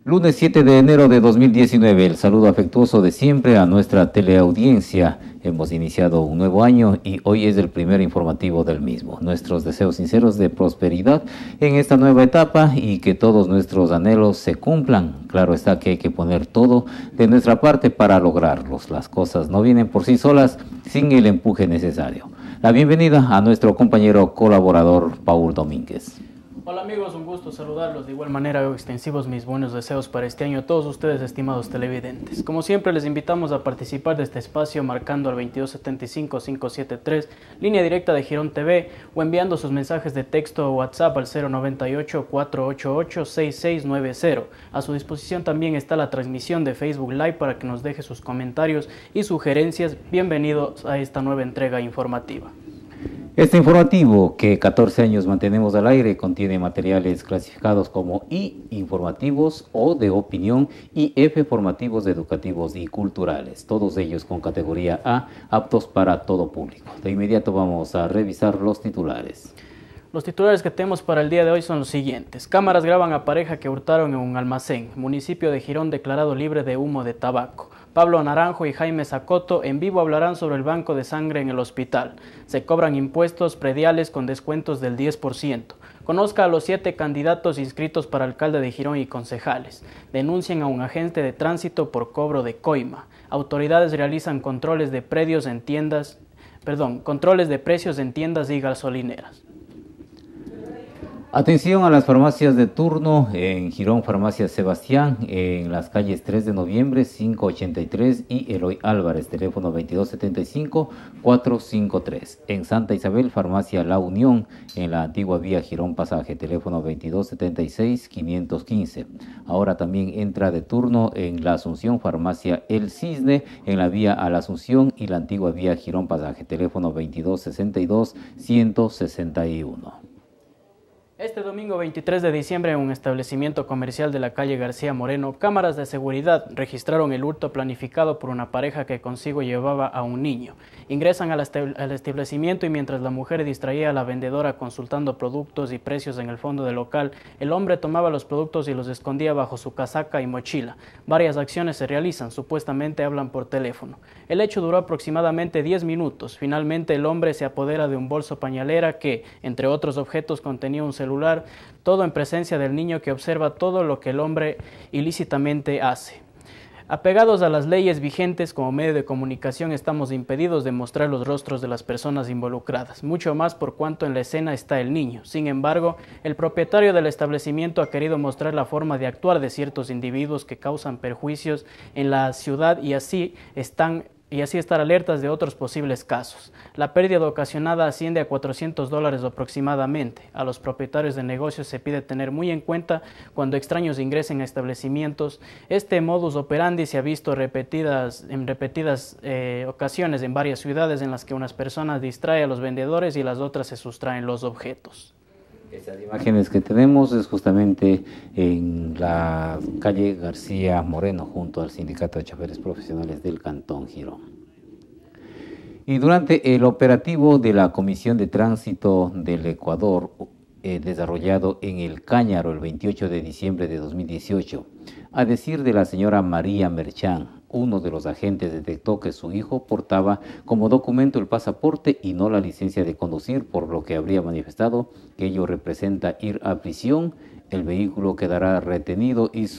Lunes 7 de enero de 2019, el saludo afectuoso de siempre a nuestra teleaudiencia. Hemos iniciado un nuevo año y hoy es el primer informativo del mismo. Nuestros deseos sinceros de prosperidad en esta nueva etapa y que todos nuestros anhelos se cumplan. Claro está que hay que poner todo de nuestra parte para lograrlos. Las cosas no vienen por sí solas sin el empuje necesario. La bienvenida a nuestro compañero colaborador Paul Domínguez. Hola amigos, un gusto saludarlos. De igual manera hago extensivos mis buenos deseos para este año a todos ustedes, estimados televidentes. Como siempre les invitamos a participar de este espacio marcando al 2275-573, línea directa de Girón TV, o enviando sus mensajes de texto o WhatsApp al 098-488-6690. A su disposición también está la transmisión de Facebook Live para que nos deje sus comentarios y sugerencias. Bienvenidos a esta nueva entrega informativa. Este informativo, que 14 años mantenemos al aire, contiene materiales clasificados como I, informativos, O de opinión, y F, formativos, educativos y culturales, todos ellos con categoría A, aptos para todo público. De inmediato vamos a revisar los titulares. Los titulares que tenemos para el día de hoy son los siguientes. Cámaras graban a pareja que hurtaron en un almacén. Municipio de Girón declarado libre de humo de tabaco. Pablo Naranjo y Jaime Zacoto en vivo hablarán sobre el banco de sangre en el hospital. Se cobran impuestos prediales con descuentos del 10%. Conozca a los 7 candidatos inscritos para alcalde de Girón y concejales. Denuncian a un agente de tránsito por cobro de coima. Autoridades realizan controles de precios en tiendas y gasolineras. Atención a las farmacias de turno. En Girón, Farmacia Sebastián, en las calles 3 de noviembre, 583 y Eloy Álvarez, teléfono 2275-453. En Santa Isabel, Farmacia La Unión, en la antigua vía Girón Pasaje, teléfono 2276-515. Ahora también entra de turno en la Asunción, Farmacia El Cisne, en la vía a la Asunción y la antigua vía Girón Pasaje, teléfono 2262-161. Este domingo 23 de diciembre en un establecimiento comercial de la calle García Moreno, cámaras de seguridad registraron el hurto planificado por una pareja que consigo llevaba a un niño. Ingresan al establecimiento y mientras la mujer distraía a la vendedora consultando productos y precios en el fondo del local, el hombre tomaba los productos y los escondía bajo su casaca y mochila. Varias acciones se realizan, supuestamente hablan por teléfono. El hecho duró aproximadamente 10 minutos. Finalmente el hombre se apodera de un bolso pañalera que, entre otros objetos, contenía un celular, todo en presencia del niño que observa todo lo que el hombre ilícitamente hace. Apegados a las leyes vigentes como medio de comunicación estamos impedidos de mostrar los rostros de las personas involucradas, mucho más por cuanto en la escena está el niño. Sin embargo, el propietario del establecimiento ha querido mostrar la forma de actuar de ciertos individuos que causan perjuicios en la ciudad y así estar alertas de otros posibles casos. La pérdida ocasionada asciende a $400 aproximadamente. A los propietarios de negocios se pide tener muy en cuenta cuando extraños ingresen a establecimientos. Este modus operandi se ha visto en repetidas ocasiones en varias ciudades en las que unas personas distraen a los vendedores y las otras se sustraen los objetos. Estas imágenes que tenemos es justamente en la calle García Moreno, junto al Sindicato de Choferes Profesionales del Cantón Girón. Y durante el operativo de la Comisión de Tránsito del Ecuador, desarrollado en El Cáñaro el 28 de diciembre de 2018, a decir de la señora María Merchán, uno de los agentes detectó que su hijo portaba como documento el pasaporte y no la licencia de conducir, por lo que habría manifestado que ello representa ir a prisión. El vehículo quedará retenido y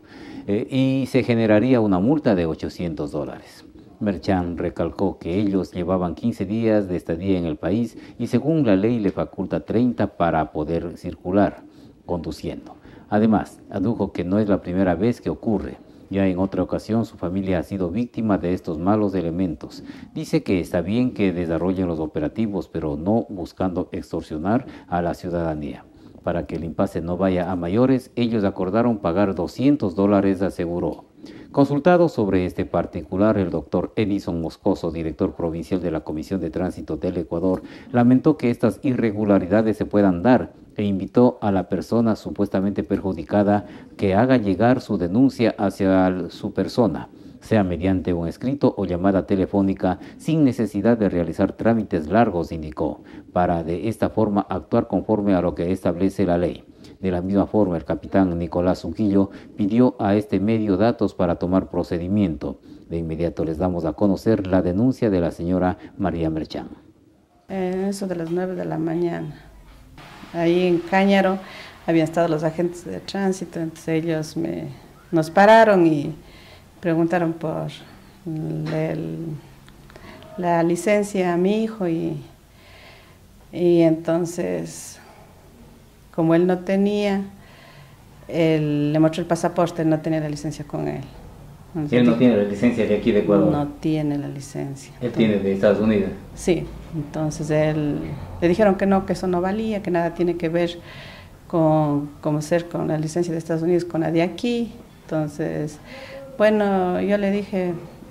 se generaría una multa de $800. Merchán recalcó que ellos llevaban 15 días de estadía en el país y según la ley le faculta 30 para poder circular conduciendo. Además, adujo que no es la primera vez que ocurre. Ya en otra ocasión su familia ha sido víctima de estos malos elementos. Dice que está bien que desarrollen los operativos, pero no buscando extorsionar a la ciudadanía. Para que el impasse no vaya a mayores, ellos acordaron pagar $200, aseguró. Consultado sobre este particular, el doctor Edison Moscoso, director provincial de la Comisión de Tránsito del Ecuador, lamentó que estas irregularidades se puedan dar e invitó a la persona supuestamente perjudicada que haga llegar su denuncia hacia su persona, sea mediante un escrito o llamada telefónica, sin necesidad de realizar trámites largos, indicó, para de esta forma actuar conforme a lo que establece la ley. De la misma forma, el capitán Nicolás Unquillo pidió a este medio datos para tomar procedimiento. De inmediato les damos a conocer la denuncia de la señora María Merchán. Eso de las 9 de la mañana. Ahí en Cáñaro habían estado los agentes de tránsito, entonces ellos nos pararon y preguntaron por la licencia a mi hijo y entonces, como él no tenía, le mostró el pasaporte, no tenía la licencia con él. Entonces, ¿él no tiene la licencia de aquí de Ecuador? No tiene la licencia. ¿Él tiene de Estados Unidos? Sí, entonces le dijeron que no, que eso no valía, que nada tiene que ver con la licencia de Estados Unidos con la de aquí. Entonces, bueno, yo le dije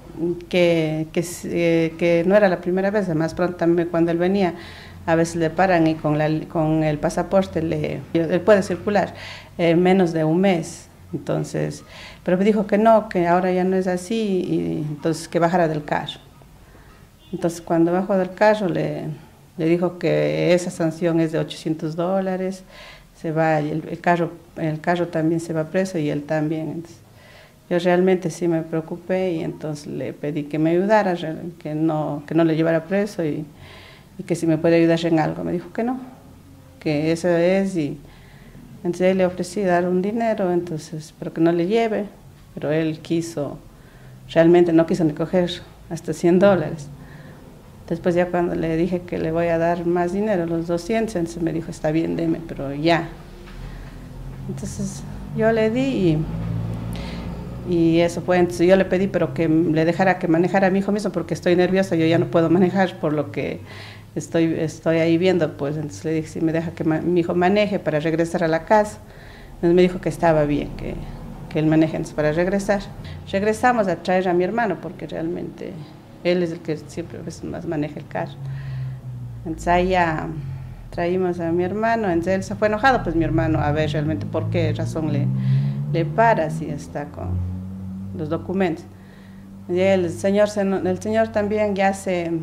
que no era la primera vez, además pronto también cuando él venía, a veces le paran y con el pasaporte él puede circular menos de un mes. Entonces, pero me dijo que no, que ahora ya no es así, y entonces que bajara del carro. Entonces, cuando bajó del carro, le dijo que esa sanción es de $800, se va, y el carro también se va preso y él también. Entonces, yo realmente sí me preocupé y entonces le pedí que me ayudara, que no le llevara preso y que si me puede ayudar en algo. Me dijo que no, que eso es, y entonces le ofrecí dar un dinero, entonces, pero que no le lleve, pero él realmente no quiso ni coger hasta $100. Después ya cuando le dije que le voy a dar más dinero, los 200, entonces me dijo, está bien, deme, pero ya. Entonces yo le di y eso fue. Entonces yo le pedí, pero que le dejara que manejara a mi hijo mismo, porque estoy nerviosa, yo ya no puedo manejar por lo que estoy ahí viendo, pues. Entonces le dije si me deja que mi hijo maneje para regresar a la casa. Entonces me dijo que estaba bien, que él maneje para regresar. Regresamos a traer a mi hermano, porque realmente él es el que siempre más maneja el carro. Entonces ahí ya traímos a mi hermano, entonces él se fue enojado, pues mi hermano, a ver realmente por qué razón le para si está con los documentos. Y el señor también ya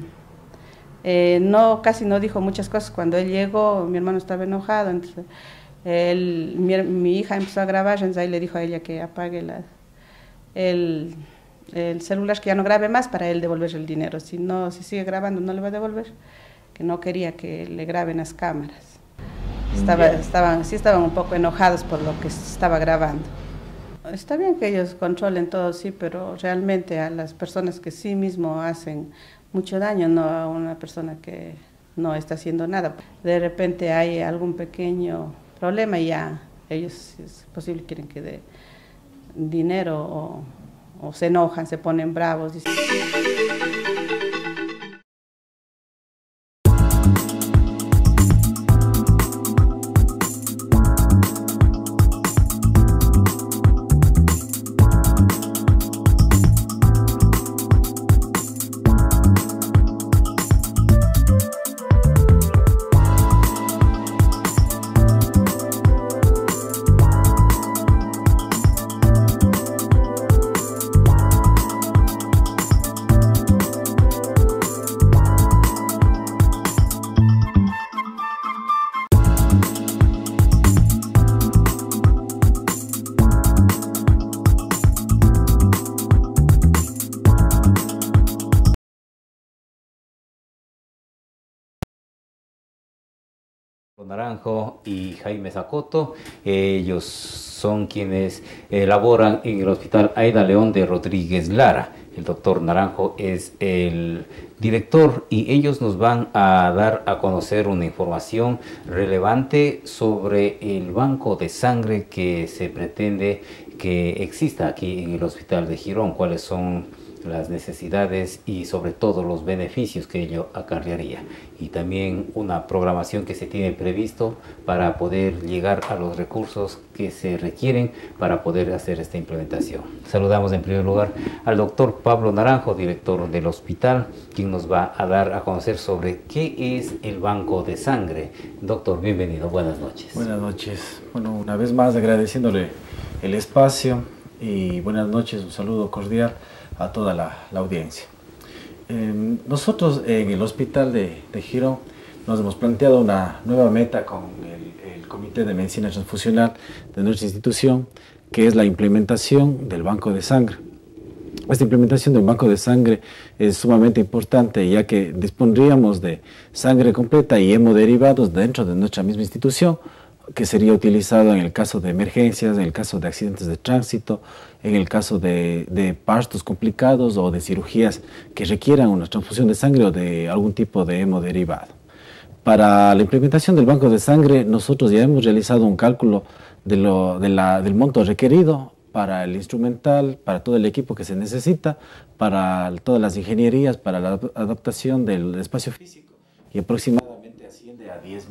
casi no dijo muchas cosas. Cuando él llegó, mi hermano estaba enojado, entonces mi hija empezó a grabar, entonces ahí le dijo a ella que apague el celular, que ya no grabe más, para él devolver el dinero. Si sigue grabando, no le va a devolver, que no quería que le graben las cámaras. Estaban un poco enojados por lo que estaba grabando. Está bien que ellos controlen todo, sí, pero realmente a las personas que sí mismo hacen mucho daño, no a una persona que no está haciendo nada. De repente hay algún pequeño problema y ya ellos, si es posible, quieren que dé dinero o se enojan, se ponen bravos. Naranjo y Jaime Zacoto, ellos son quienes laboran en el Hospital Aida León de Rodríguez Lara. El doctor Naranjo es el director y ellos nos van a dar a conocer una información relevante sobre el banco de sangre que se pretende que exista aquí en el Hospital de Girón, cuáles son las necesidades y sobre todo los beneficios que ello acarrearía, y también una programación que se tiene previsto para poder llegar a los recursos que se requieren para poder hacer esta implementación. Saludamos en primer lugar al doctor Pablo Naranjo, director del hospital, quien nos va a dar a conocer sobre qué es el banco de sangre. Doctor, bienvenido, buenas noches. Buenas noches. Bueno, una vez más agradeciéndole el espacio y buenas noches, un saludo cordial a toda la audiencia. Nosotros en el hospital de Girón nos hemos planteado una nueva meta con el Comité de Medicina Transfusional de nuestra institución, que es la implementación del banco de sangre. Esta implementación del banco de sangre es sumamente importante, ya que dispondríamos de sangre completa y hemoderivados dentro de nuestra misma institución, que sería utilizado en el caso de emergencias, en el caso de accidentes de tránsito, en el caso de partos complicados o de cirugías que requieran una transfusión de sangre o de algún tipo de hemoderivado. Para la implementación del banco de sangre, nosotros ya hemos realizado un cálculo del monto requerido para el instrumental, para todo el equipo que se necesita, para todas las ingenierías, para la adaptación del espacio físico, y aproximadamente asciende a $10.000.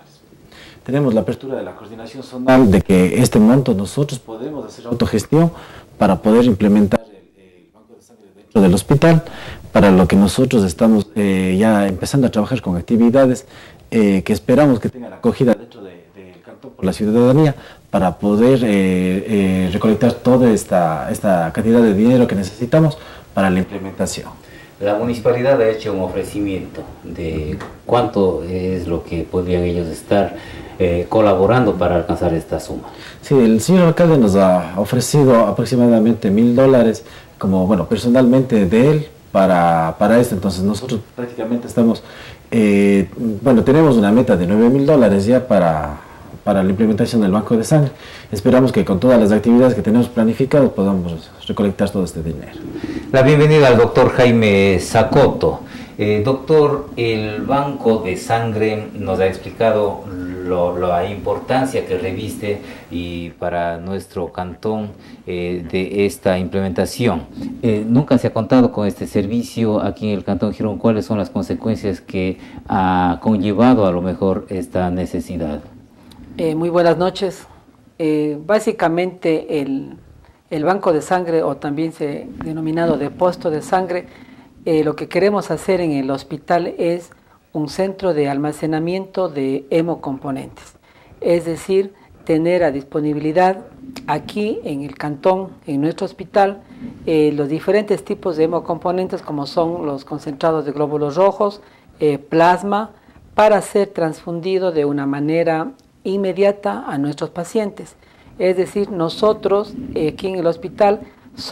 Tenemos la apertura de la coordinación zonal de que este monto nosotros podemos hacer autogestión para poder implementar el banco de sangre dentro del hospital, para lo que nosotros estamos ya empezando a trabajar con actividades que esperamos que tengan acogida dentro del cantón por la ciudadanía, para poder recolectar toda esta cantidad de dinero que necesitamos para la implementación. La municipalidad ha hecho un ofrecimiento de cuánto es lo que podrían ellos estar colaborando para alcanzar esta suma. Sí, el señor alcalde nos ha ofrecido aproximadamente $1.000, como, bueno, personalmente de él para esto. Entonces nosotros prácticamente estamos, bueno, tenemos una meta de $9.000 ya para la implementación del banco de sangre. Esperamos que con todas las actividades que tenemos planificadas podamos recolectar todo este dinero. La bienvenida al doctor Jaime Zacoto. Doctor, el banco de sangre nos ha explicado la importancia que reviste y para nuestro cantón de esta implementación. Nunca se ha contado con este servicio aquí en el Cantón Girón. ¿Cuáles son las consecuencias que ha conllevado a lo mejor esta necesidad? Muy buenas noches. Básicamente el banco de sangre, o también se denominado depósito de sangre, lo que queremos hacer en el hospital es un centro de almacenamiento de hemocomponentes, es decir, tener a disponibilidad aquí en el cantón, en nuestro hospital, los diferentes tipos de hemocomponentes, como son los concentrados de glóbulos rojos, plasma, para ser transfundido de una manera inmediata a nuestros pacientes. Es decir, nosotros aquí en el hospital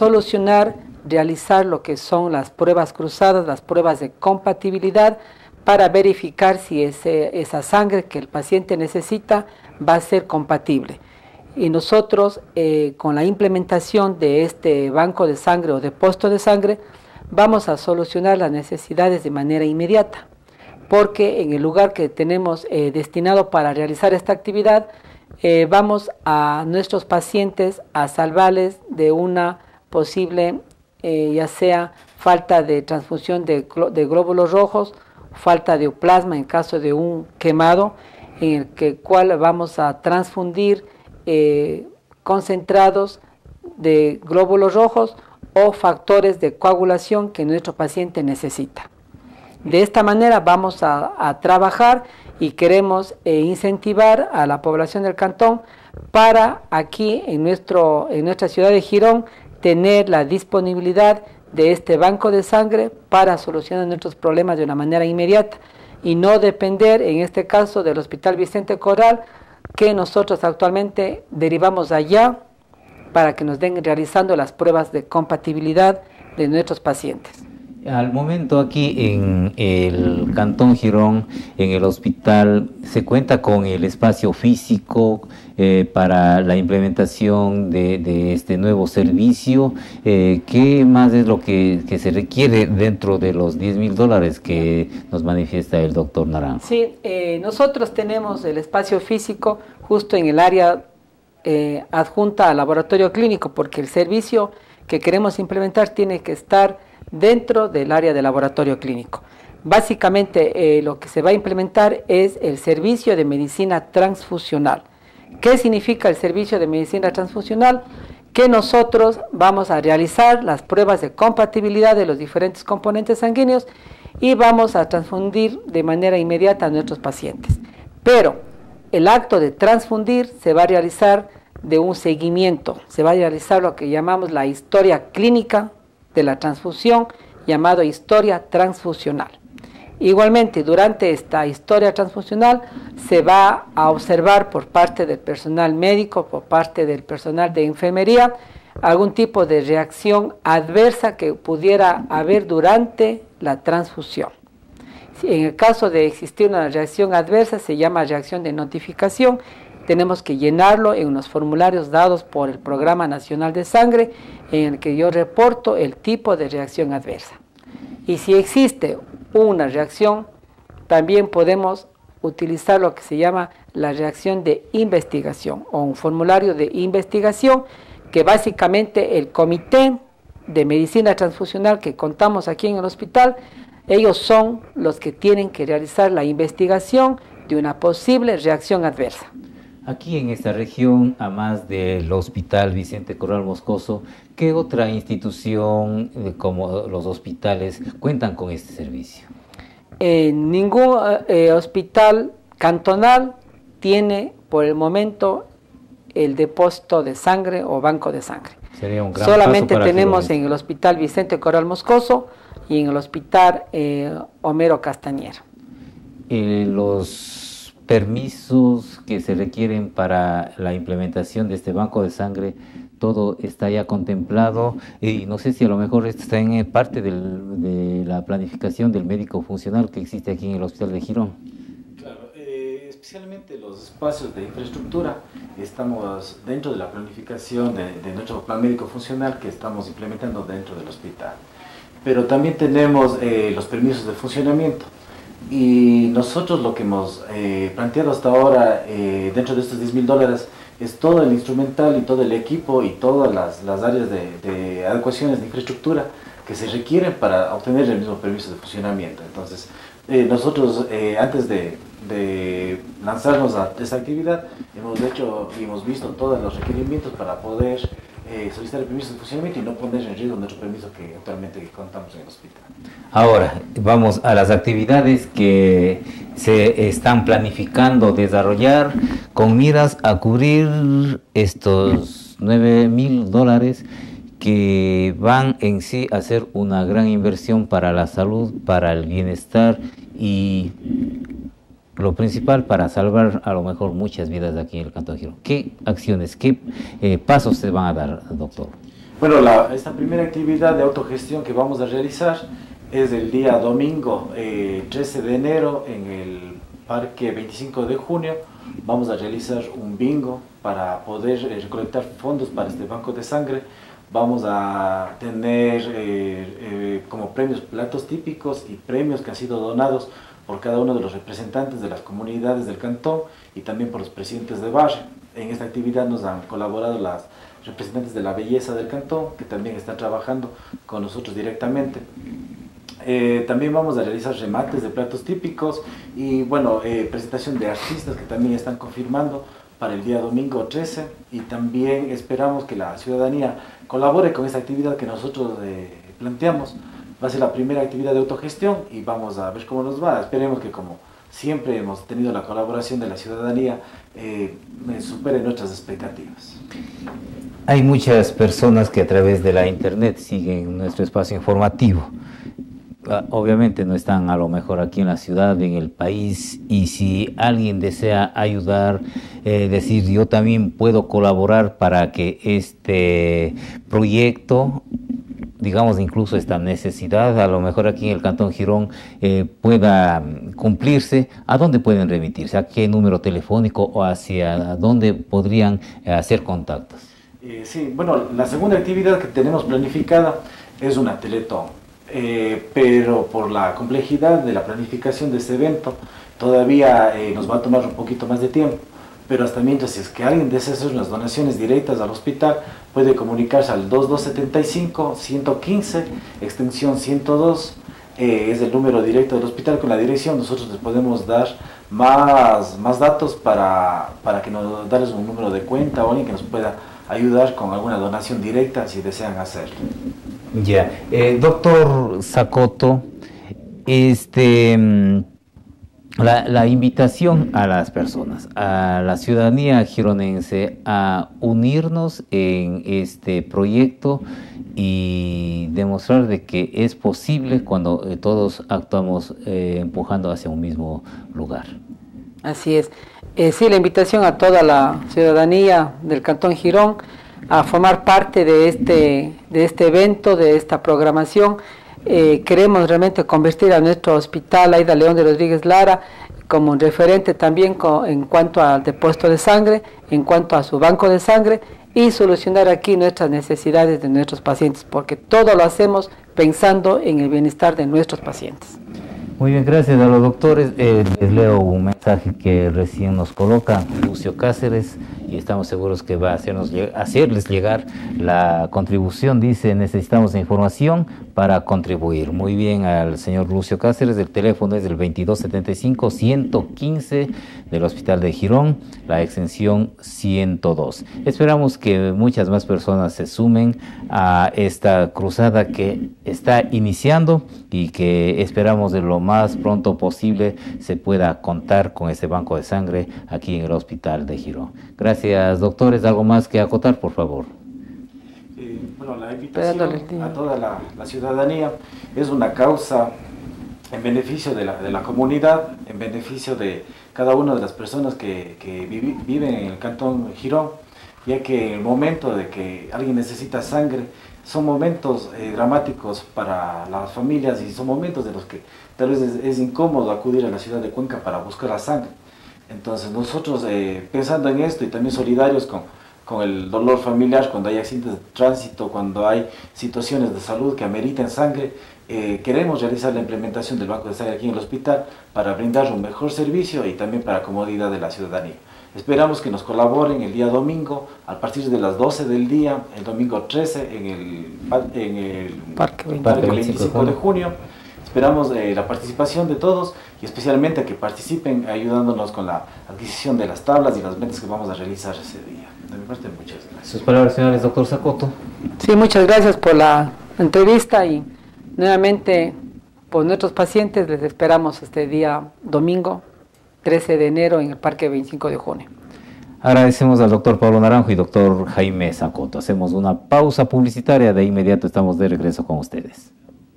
realizar lo que son las pruebas cruzadas, las pruebas de compatibilidad, para verificar si esa sangre que el paciente necesita va a ser compatible. Y nosotros, con la implementación de este banco de sangre o depósito de sangre, vamos a solucionar las necesidades de manera inmediata, porque en el lugar que tenemos destinado para realizar esta actividad, vamos a nuestros pacientes a salvarles de una posible, ya sea falta de transfusión de glóbulos rojos, falta de plasma en caso de un quemado, en el cual vamos a transfundir concentrados de glóbulos rojos o factores de coagulación que nuestro paciente necesita. De esta manera vamos a trabajar y queremos incentivar a la población del cantón para aquí en nuestra ciudad de Girón tener la disponibilidad de este banco de sangre para solucionar nuestros problemas de una manera inmediata y no depender en este caso del Hospital Vicente Corral, que nosotros actualmente derivamos allá para que nos den realizando las pruebas de compatibilidad de nuestros pacientes. Al momento aquí en el Cantón Girón, en el hospital, ¿se cuenta con el espacio físico para la implementación de este nuevo servicio? ¿Qué más es lo que se requiere dentro de los $10.000 que nos manifiesta el doctor Naranjo? Sí, nosotros tenemos el espacio físico justo en el área adjunta al laboratorio clínico, porque el servicio que queremos implementar tiene que estar dentro del área de laboratorio clínico. Básicamente lo que se va a implementar es el servicio de medicina transfusional. ¿Qué significa el servicio de medicina transfusional? Que nosotros vamos a realizar las pruebas de compatibilidad de los diferentes componentes sanguíneos y vamos a transfundir de manera inmediata a nuestros pacientes. Pero el acto de transfundir se va a realizar de un seguimiento, se va a realizar lo que llamamos la historia clínica de la transfusión, llamado historia transfusional. Igualmente, durante esta historia transfusional se va a observar por parte del personal médico, por parte del personal de enfermería, algún tipo de reacción adversa que pudiera haber durante la transfusión. En el caso de existir una reacción adversa, se llama reacción de notificación. Tenemos que llenarlo en unos formularios dados por el Programa Nacional de Sangre, en el que yo reporto el tipo de reacción adversa. Y si existe una reacción, también podemos utilizar lo que se llama la reacción de investigación o un formulario de investigación que básicamente el Comité de Medicina Transfusional que contamos aquí en el hospital, ellos son los que tienen que realizar la investigación de una posible reacción adversa. Aquí en esta región, a más del Hospital Vicente Corral Moscoso, ¿qué otra institución como los hospitales cuentan con este servicio? Ningún hospital cantonal tiene por el momento el depósito de sangre o banco de sangre. Sería un gran Solamente paso para tenemos en el Hospital Vicente Corral Moscoso y en el Hospital Homero Castañera. Los permisos que se requieren para la implementación de este banco de sangre, todo está ya contemplado, y no sé si a lo mejor está en parte de la planificación del médico funcional que existe aquí en el Hospital de Girón. Claro, especialmente los espacios de infraestructura, estamos dentro de la planificación de nuestro plan médico funcional que estamos implementando dentro del hospital. Pero también tenemos los permisos de funcionamiento. Y nosotros lo que hemos planteado hasta ahora dentro de estos $10.000 es todo el instrumental y todo el equipo y todas las áreas de adecuaciones de infraestructura que se requieren para obtener el mismo permiso de funcionamiento. Entonces, nosotros antes de lanzarnos a esta actividad hemos hecho y hemos visto todos los requerimientos para poder solicitar el permiso de funcionamiento y no poner en riesgo nuestro permiso que actualmente contamos en el hospital. Ahora, vamos a las actividades que se están planificando desarrollar con miras a cubrir estos $9.000 que van en sí a ser una gran inversión para la salud, para el bienestar y lo principal para salvar a lo mejor muchas vidas de aquí en el Cantón Girón. ¿Qué acciones, qué pasos se van a dar, doctor? Bueno, esta primera actividad de autogestión que vamos a realizar es el día domingo 13 de enero en el Parque 25 de junio. Vamos a realizar un bingo para poder recolectar fondos para este banco de sangre. Vamos a tener como premios platos típicos y premios que han sido donados por cada uno de los representantes de las comunidades del cantón y también por los presidentes de barrio. En esta actividad nos han colaborado las representantes de la belleza del cantón, que también están trabajando con nosotros directamente. También vamos a realizar remates de platos típicos y bueno, presentación de artistas que también están confirmando para el día domingo 13, y también esperamos que la ciudadanía colabore con esta actividad que nosotros planteamos. Va a ser la primera actividad de autogestión y vamos a ver cómo nos va. Esperemos que, como siempre hemos tenido la colaboración de la ciudadanía, supere nuestras expectativas. Hay muchas personas que a través de la internet siguen nuestro espacio informativo. Obviamente no están a lo mejor aquí en la ciudad, en el país, y si alguien desea ayudar, decir yo también puedo colaborar para que este proyecto, digamos incluso esta necesidad, a lo mejor aquí en el Cantón Girón pueda cumplirse, ¿a dónde pueden remitirse? ¿A qué número telefónico o hacia dónde podrían hacer contactos? Sí, bueno, la segunda actividad que tenemos planificada es una teletón, pero por la complejidad de la planificación de este evento todavía nos va a tomar un poquito más de tiempo. Pero hasta mientras, si es que alguien desea hacer unas donaciones directas al hospital, puede comunicarse al 2275-115, extensión 102, es el número directo del hospital con la dirección. Nosotros les podemos dar más datos para que nos darles un número de cuenta o alguien que nos pueda ayudar con alguna donación directa si desean hacerlo. Ya, doctor Zacoto, la invitación a las personas, a la ciudadanía gironense a unirnos en este proyecto y demostrar de que es posible cuando todos actuamos empujando hacia un mismo lugar. Así es. Sí, la invitación a toda la ciudadanía del Cantón Girón a formar parte de este evento, de esta programación. Queremos realmente convertir a nuestro hospital Aida León de Rodríguez Lara como un referente también en cuanto al depósito de sangre, en cuanto a su banco de sangre, y solucionar aquí nuestras necesidades de nuestros pacientes, porque todo lo hacemos pensando en el bienestar de nuestros pacientes. Muy bien, gracias a los doctores. Les leo un mensaje que recién nos coloca Lucio Cáceres y estamos seguros que va a hacerles llegar la contribución. Dice, necesitamos información para contribuir. Muy bien, al señor Lucio Cáceres, el teléfono es el 2275-115 del Hospital de Girón, la extensión 102. Esperamos que muchas más personas se sumen a esta cruzada que está iniciando y que esperamos de lo más pronto posible se pueda contar con ese banco de sangre aquí en el Hospital de Girón. Gracias, doctores. ¿Algo más que acotar, por favor? Bueno, la invitación a toda la ciudadanía es una causa en beneficio de la comunidad, en beneficio de cada una de las personas que viven en el Cantón Girón, ya que en el momento de que alguien necesita sangre, son momentos dramáticos para las familias y son momentos de los que tal vez es incómodo acudir a la ciudad de Cuenca para buscar la sangre. Entonces nosotros pensando en esto y también solidarios con el dolor familiar, cuando hay accidentes de tránsito, cuando hay situaciones de salud que ameriten sangre, queremos realizar la implementación del banco de sangre aquí en el hospital para brindar un mejor servicio y también para comodidad de la ciudadanía. Esperamos que nos colaboren el día domingo a partir de las 12 del día, el domingo 13 en el Parque 25 de junio. Esperamos la participación de todos y especialmente que participen ayudándonos con la adquisición de las tablas y las ventas que vamos a realizar ese día. De mi parte, muchas gracias. Sus palabras, señores. Doctor Zacoto. Sí, muchas gracias por la entrevista y nuevamente por nuestros pacientes les esperamos este día domingo 13 de enero en el Parque 25 de junio. Agradecemos al doctor Pablo Naranjo y doctor Jaime Zacoto. Hacemos una pausa publicitaria, de inmediato estamos de regreso con ustedes.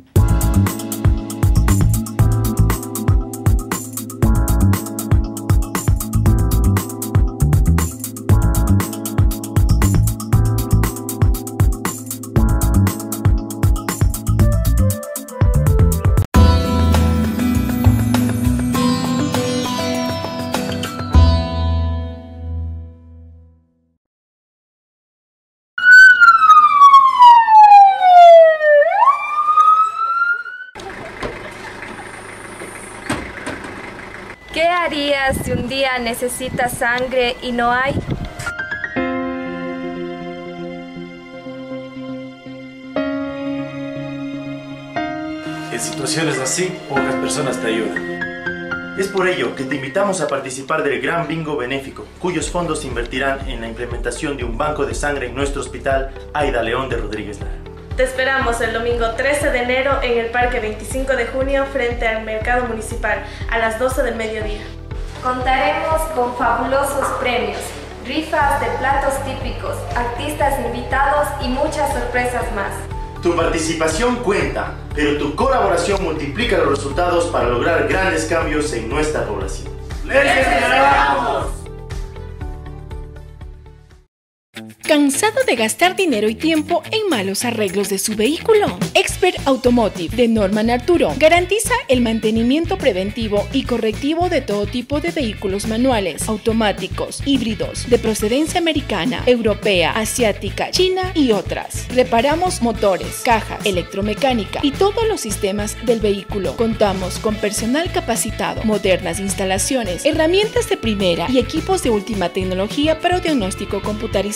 ¿Qué harías si un día necesitas sangre y no hay? En situaciones así, pocas personas te ayudan. Es por ello que te invitamos a participar del Gran Bingo Benéfico, cuyos fondos se invertirán en la implementación de un banco de sangre en nuestro hospital Aida León de Rodríguez Lara. Te esperamos el domingo 13 de enero en el Parque 25 de junio frente al Mercado Municipal a las 12 del mediodía. Contaremos con fabulosos premios, rifas de platos típicos, artistas invitados y muchas sorpresas más. Tu participación cuenta, pero tu colaboración multiplica los resultados para lograr grandes cambios en nuestra población. ¡Les esperamos! ¿Cansado de gastar dinero y tiempo en malos arreglos de su vehículo? Expert Automotive de Norman Arturo garantiza el mantenimiento preventivo y correctivo de todo tipo de vehículos manuales, automáticos, híbridos, de procedencia americana, europea, asiática, china y otras. Reparamos motores, cajas, electromecánica y todos los sistemas del vehículo. Contamos con personal capacitado, modernas instalaciones, herramientas de primera y equipos de última tecnología para diagnóstico computarizado efectivo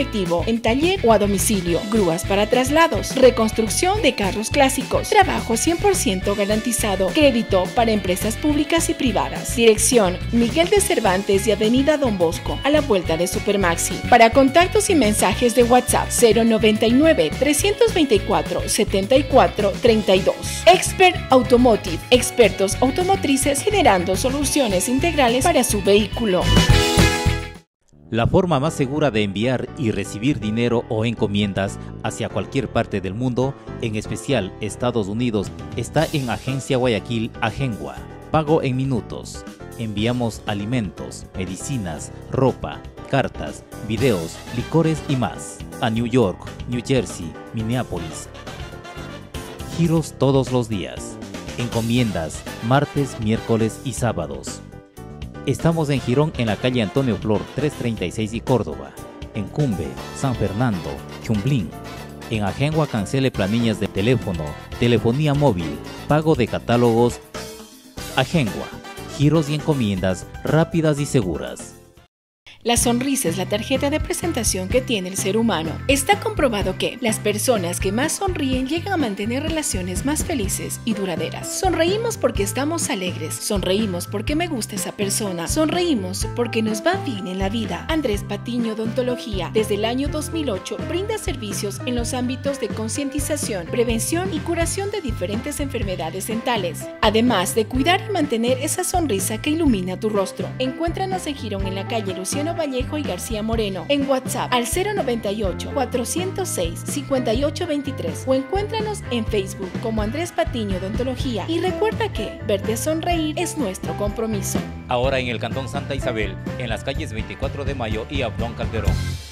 colectivo, en taller o a domicilio, grúas para traslados, reconstrucción de carros clásicos, trabajo 100% garantizado, crédito para empresas públicas y privadas. Dirección: Miguel de Cervantes y Avenida Don Bosco, a la vuelta de Supermaxi. Para contactos y mensajes de WhatsApp 099 324 74 32. Expert Automotive, expertos automotrices generando soluciones integrales para su vehículo. La forma más segura de enviar y recibir dinero o encomiendas hacia cualquier parte del mundo, en especial Estados Unidos, está en Agencia Guayaquil Agengua. Pago en minutos. Enviamos alimentos, medicinas, ropa, cartas, videos, licores y más a New York, New Jersey, Minneapolis. Giros todos los días. Encomiendas martes, miércoles y sábados. Estamos en Girón, en la calle Antonio Flor 336 y Córdoba. En Cumbe, San Fernando, Chumblín. En Agengua cancele planillas de teléfono, telefonía móvil, pago de catálogos. Agengua, giros y encomiendas rápidas y seguras. La sonrisa es la tarjeta de presentación que tiene el ser humano. Está comprobado que las personas que más sonríen llegan a mantener relaciones más felices y duraderas. Sonreímos porque estamos alegres, sonreímos porque me gusta esa persona, sonreímos porque nos va bien en la vida. Andrés Patiño Odontología, desde el año 2008, brinda servicios en los ámbitos de concientización, prevención y curación de diferentes enfermedades dentales, además de cuidar y mantener esa sonrisa que ilumina tu rostro. Encuéntranos en Girón, en la calle Luciano Vallejo y García Moreno, en WhatsApp al 098 406 5823 o encuéntranos en Facebook como Andrés Patiño Odontología, y recuerda que verte sonreír es nuestro compromiso. Ahora en el Cantón Santa Isabel, en las calles 24 de Mayo y Abdón Calderón.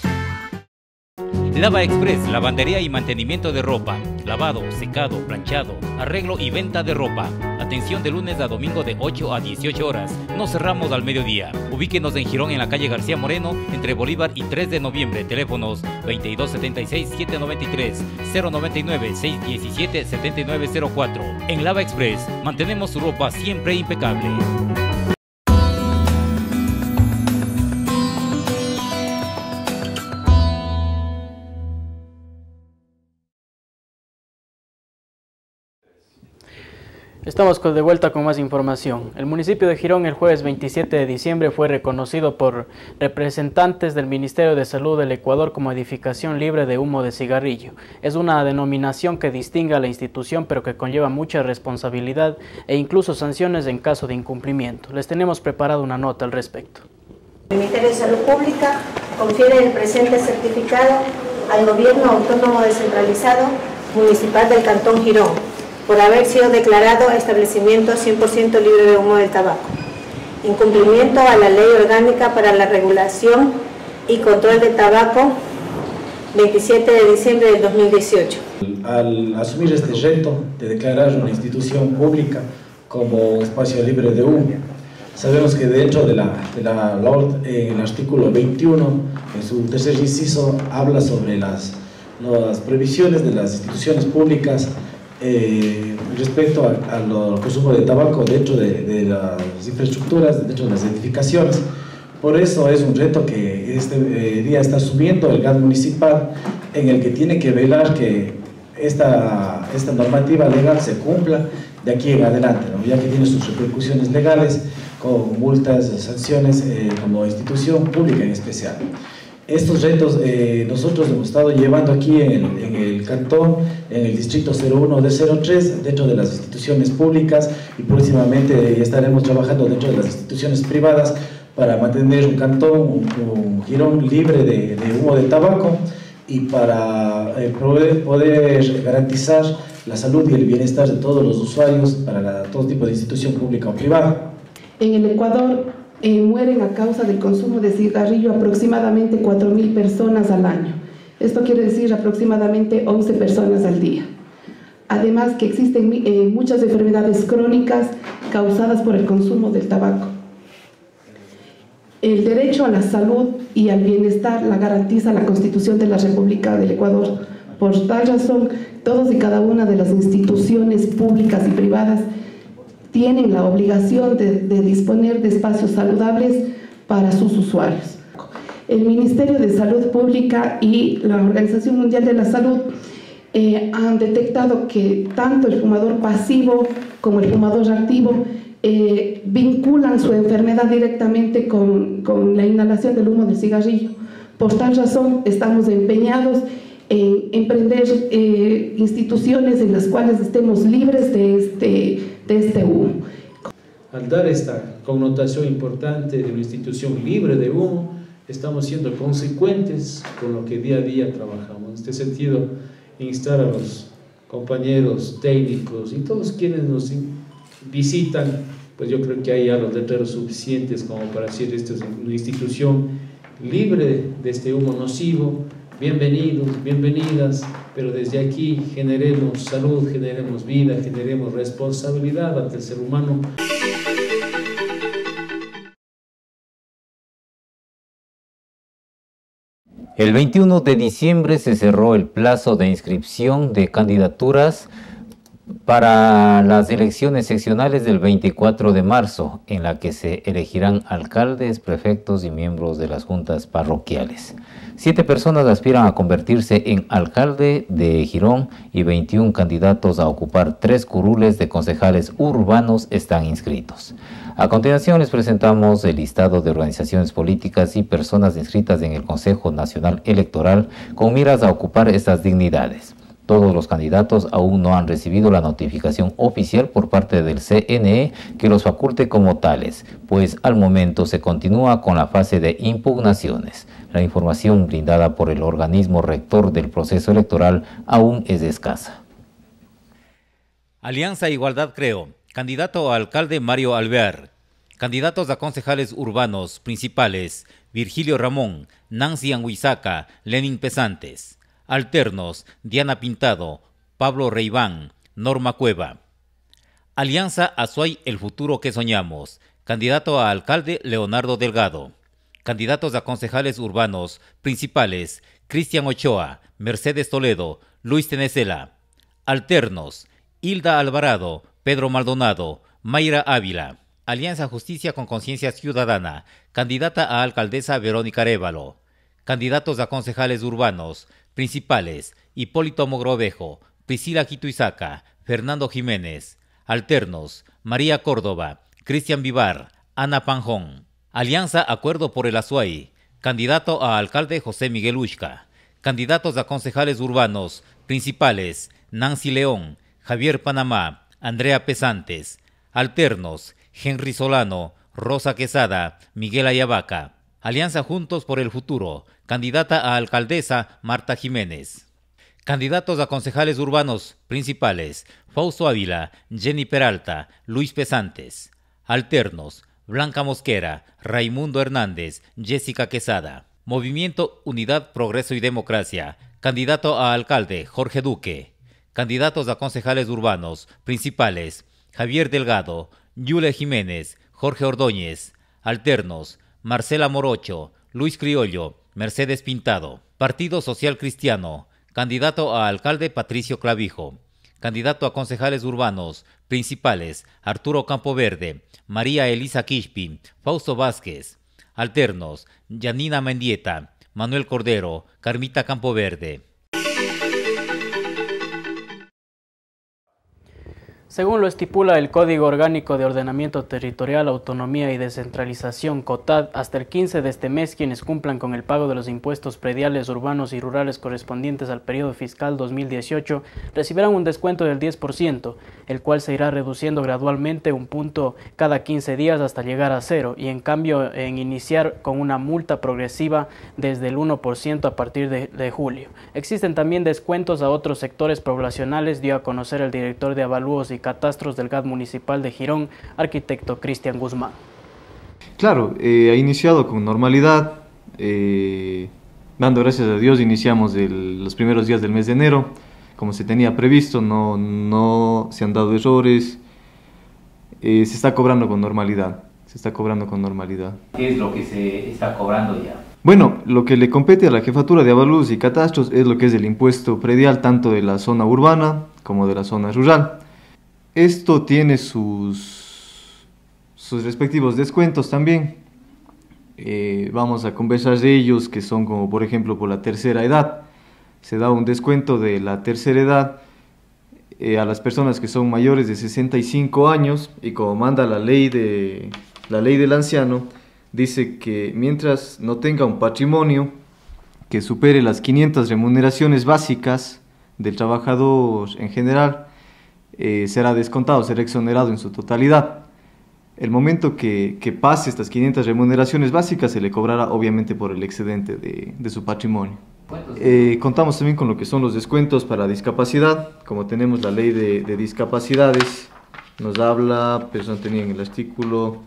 Lava Express, lavandería y mantenimiento de ropa, lavado, secado, planchado, arreglo y venta de ropa. Atención de lunes a domingo de 8 a 18 horas. No cerramos al mediodía. Ubíquenos en Girón, en la calle García Moreno, entre Bolívar y 3 de noviembre. Teléfonos 2276-793, 099-617-7904. En Lava Express, mantenemos su ropa siempre impecable. Estamos de vuelta con más información. El municipio de Girón el jueves 27 de diciembre fue reconocido por representantes del Ministerio de Salud del Ecuador como edificación libre de humo de cigarrillo. Es una denominación que distingue a la institución, pero que conlleva mucha responsabilidad e incluso sanciones en caso de incumplimiento. Les tenemos preparado una nota al respecto. El Ministerio de Salud Pública confiere el presente certificado al Gobierno Autónomo Descentralizado Municipal del Cantón Girón por haber sido declarado establecimiento 100% libre de humo del tabaco, incumplimiento a la Ley Orgánica para la Regulación y Control del Tabaco, 27 de diciembre del 2018. Al asumir este reto de declarar una institución pública como espacio libre de humo, sabemos que dentro de la LORD, el artículo 21, en su tercer inciso, habla sobre las previsiones de las instituciones públicas respecto al consumo de tabaco dentro de las infraestructuras, dentro de las edificaciones. Por eso es un reto que este día está asumiendo el GAD municipal, en el que tiene que velar que esta normativa legal se cumpla de aquí en adelante, ¿no? Ya que tiene sus repercusiones legales con multas, sanciones como institución pública en especial. Estos retos nosotros hemos estado llevando aquí en el cantón, en el distrito 01 de 03, dentro de las instituciones públicas, y próximamente estaremos trabajando dentro de las instituciones privadas para mantener un cantón, un Girón libre de humo de tabaco, y para poder garantizar la salud y el bienestar de todos los usuarios para todo tipo de institución pública o privada. En el Ecuador mueren a causa del consumo de cigarrillo aproximadamente 4.000 personas al año. Esto quiere decir aproximadamente 11 personas al día. Además que existen muchas enfermedades crónicas causadas por el consumo del tabaco. El derecho a la salud y al bienestar la garantiza la Constitución de la República del Ecuador. Por tal razón, todos y cada una de las instituciones públicas y privadas tienen la obligación de disponer de espacios saludables para sus usuarios. el Ministerio de Salud Pública y la Organización Mundial de la Salud han detectado que tanto el fumador pasivo como el fumador activo vinculan su enfermedad directamente con la inhalación del humo del cigarrillo. Por tal razón, estamos empeñados en emprender instituciones en las cuales estemos libres de este humo. Al dar esta connotación importante de una institución libre de humo, estamos siendo consecuentes con lo que día a día trabajamos. En este sentido, instar a los compañeros técnicos y todos quienes nos visitan, pues yo creo que hay ya los letreros suficientes como para decir esta es una institución libre de este humo nocivo. Bienvenidos, bienvenidas, pero desde aquí generemos salud, generemos vida, generemos responsabilidad ante el ser humano. El 21 de diciembre se cerró el plazo de inscripción de candidaturas para las elecciones seccionales del 24 de marzo, en la que se elegirán alcaldes, prefectos y miembros de las juntas parroquiales. 7 personas aspiran a convertirse en alcalde de Girón y 21 candidatos a ocupar 3 curules de concejales urbanos están inscritos. A continuación les presentamos el listado de organizaciones políticas y personas inscritas en el Consejo Nacional Electoral con miras a ocupar estas dignidades. Todos los candidatos aún no han recibido la notificación oficial por parte del CNE que los faculte como tales, pues al momento se continúa con la fase de impugnaciones. La información brindada por el organismo rector del proceso electoral aún es escasa. Alianza Igualdad Creo, candidato a alcalde Mario Alvear. Candidatos a concejales urbanos principales, Virgilio Ramón, Nancy Anguizaca, Lenin Pesantes. Alternos, Diana Pintado, Pablo Reiván, Norma Cueva. Alianza Azuay El Futuro que Soñamos, candidato a alcalde Leonardo Delgado. Candidatos a concejales urbanos principales, Cristian Ochoa, Mercedes Toledo, Luis Tenecela. Alternos, Hilda Alvarado, Pedro Maldonado, Mayra Ávila. Alianza Justicia con Conciencia Ciudadana, candidata a alcaldesa Verónica Arévalo. Candidatos a concejales urbanos principales, Hipólito Mogrovejo, Priscila Quituizaca, Fernando Jiménez. Alternos, María Córdoba, Cristian Vivar, Ana Panjón. Alianza Acuerdo por el Azuay, candidato a alcalde José Miguel Uxca. Candidatos a concejales urbanos principales, Nancy León, Javier Panamá, Andrea Pesantes. Alternos, Henry Solano, Rosa Quesada, Miguel Ayabaca. Alianza Juntos por el Futuro, candidata a alcaldesa Marta Jiménez. Candidatos a concejales urbanos principales, Fausto Ávila, Jenny Peralta, Luis Pesantes. Alternos, Blanca Mosquera, Raimundo Hernández, Jessica Quesada. Movimiento Unidad, Progreso y Democracia, candidato a alcalde Jorge Duque. Candidatos a concejales urbanos principales, Javier Delgado, Yule Jiménez, Jorge Ordóñez. Alternos, Marcela Morocho, Luis Criollo, Mercedes Pintado. Partido Social Cristiano, candidato a alcalde Patricio Clavijo. Candidato a concejales urbanos principales, Arturo Campoverde, María Elisa Quispi, Fausto Vázquez. Alternos, Yanina Mendieta, Manuel Cordero, Carmita Campoverde. Según lo estipula el Código Orgánico de Ordenamiento Territorial, Autonomía y Descentralización, COTAD, hasta el 15 de este mes quienes cumplan con el pago de los impuestos prediales urbanos y rurales correspondientes al periodo fiscal 2018 recibirán un descuento del 10%, el cual se irá reduciendo gradualmente un punto cada 15 días hasta llegar a 0, y en cambio en iniciar con una multa progresiva desde el 1% a partir de julio. Existen también descuentos a otros sectores poblacionales, dio a conocer el director de Avalúos y Catastros del GAD Municipal de Girón, arquitecto Cristian Guzmán. Claro, ha iniciado con normalidad, dando gracias a Dios iniciamos los primeros días del mes de enero, como se tenía previsto, no se han dado errores, se está cobrando con normalidad, ¿Qué es lo que se está cobrando ya? Bueno, lo que le compete a la Jefatura de Avalúos y Catastros es lo que es el impuesto predial, tanto de la zona urbana como de la zona rural. Esto tiene sus respectivos descuentos también. vamos a conversar de ellos, que son como por ejemplo por la tercera edad. Se da un descuento de la tercera edad a las personas que son mayores de 65 años y como manda la ley del anciano, dice que mientras no tenga un patrimonio que supere las 500 remuneraciones básicas del trabajador en general, será descontado, será exonerado en su totalidad. El momento que pase estas 500 remuneraciones básicas se le cobrará obviamente por el excedente de su patrimonio. Contamos también con lo que son los descuentos para discapacidad, como tenemos la ley de discapacidades, nos habla, personas tenían el artículo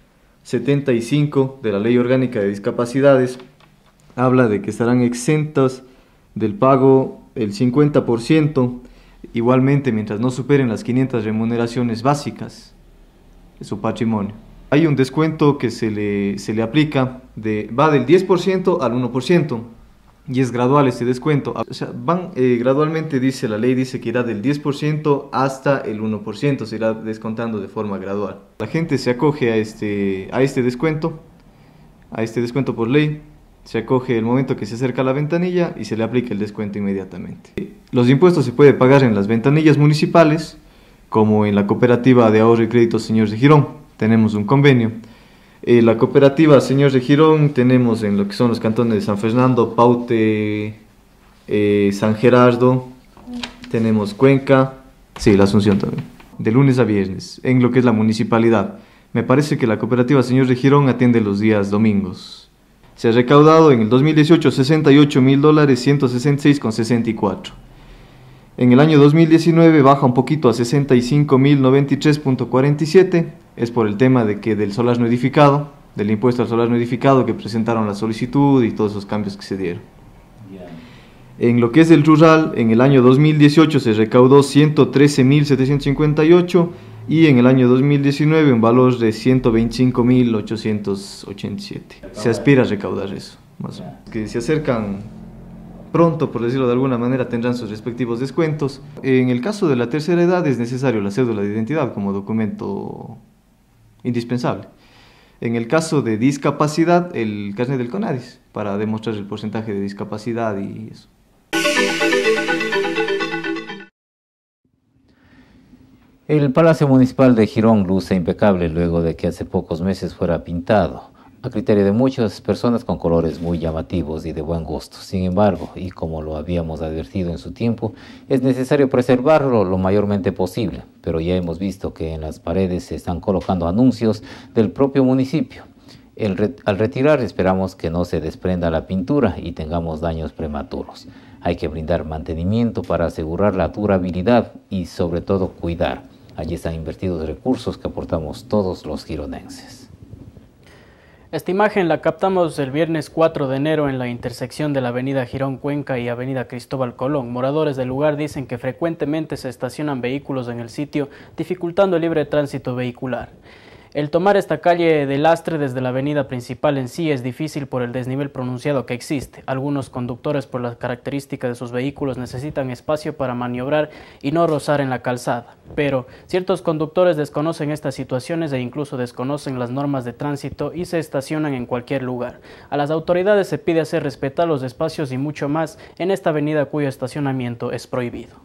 75 de la ley orgánica de discapacidades, habla de que estarán exentos del pago el 50%, igualmente mientras no superen las 500 remuneraciones básicas de su patrimonio. Hay un descuento que se le aplica, va del 10% al 1%, y es gradual este descuento. O sea, van gradualmente, dice la ley, dice que irá del 10% hasta el 1%, se irá descontando de forma gradual. La gente se acoge a este descuento por ley, se acoge el momento que se acerca a la ventanilla y se le aplica el descuento inmediatamente. Los impuestos se pueden pagar en las ventanillas municipales, como en la cooperativa de ahorro y crédito Señor de Girón, tenemos un convenio. La cooperativa Señor de Girón tenemos en lo que son los cantones de San Fernando, Paute, San Gerardo, tenemos Cuenca, sí, la Asunción también, de lunes a viernes, en lo que es la municipalidad. Me parece que la cooperativa Señor de Girón atiende los días domingos. Se ha recaudado en el 2018 $68,000, 166,64. En el año 2019 baja un poquito a 65,093,47, es por el tema del solar no edificado, del impuesto al solar no edificado que presentaron la solicitud y todos esos cambios que se dieron. En lo que es el rural, en el año 2018 se recaudó 113,758 y en el año 2019 un valor de 125,887. Se aspira a recaudar eso, más o menos. Que se acercan pronto, por decirlo de alguna manera, tendrán sus respectivos descuentos. En el caso de la tercera edad es necesario la cédula de identidad como documento indispensable. En el caso de discapacidad, el carnet del CONADIS, para demostrar el porcentaje de discapacidad y eso. El Palacio Municipal de Girón luce impecable luego de que hace pocos meses fuera pintado, a criterio de muchas personas con colores muy llamativos y de buen gusto. Sin embargo, y como lo habíamos advertido en su tiempo, es necesario preservarlo lo mayormente posible, pero ya hemos visto que en las paredes se están colocando anuncios del propio municipio. Al retirar esperamos que no se desprenda la pintura y tengamos daños prematuros. Hay que brindar mantenimiento para asegurar la durabilidad y sobre todo cuidar. Allí están invertidos recursos que aportamos todos los gironenses. Esta imagen la captamos el viernes 4 de enero en la intersección de la avenida Girón Cuenca y avenida Cristóbal Colón. Moradores del lugar dicen que frecuentemente se estacionan vehículos en el sitio, dificultando el libre tránsito vehicular. El tomar esta calle de lastre desde la avenida principal en sí es difícil por el desnivel pronunciado que existe. Algunos conductores, por las características de sus vehículos, necesitan espacio para maniobrar y no rozar en la calzada. Pero ciertos conductores desconocen estas situaciones e incluso desconocen las normas de tránsito y se estacionan en cualquier lugar. A las autoridades se pide hacer respetar los espacios y mucho más en esta avenida cuyo estacionamiento es prohibido.